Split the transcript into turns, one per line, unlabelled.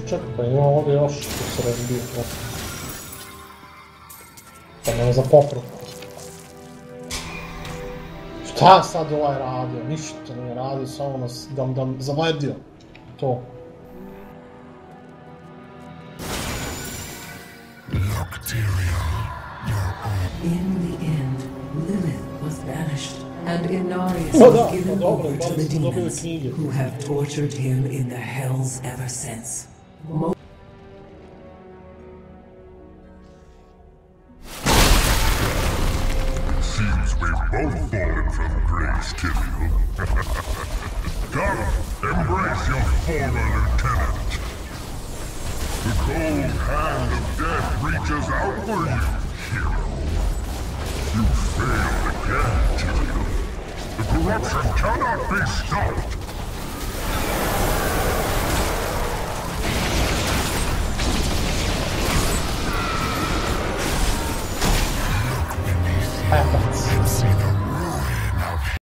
Čekaj, pa ima ovdje još što se razbije. Pa nema za popru. Šta sad ovaj radio? Ništa nije radio, samo nas dam zavadio. To.
In the end, Lilith was banished, and Inarius was given over to the demons, who have tortured him in the hells ever since.
Seems we've both fallen from grace, Tyrael. Come, embrace your former lieutenant. The cold hand of death reaches out for you, hero. You failed again, Tyrael. The corruption cannot be stopped.
Happens.